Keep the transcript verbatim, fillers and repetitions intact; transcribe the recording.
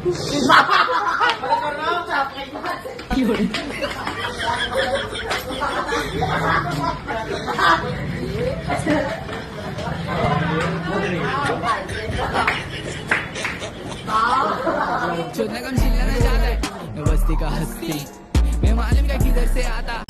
चुनने कम चिल्लाना चाहता है बस्ती का हस्ती मैं मालूम क्या किधर से आता।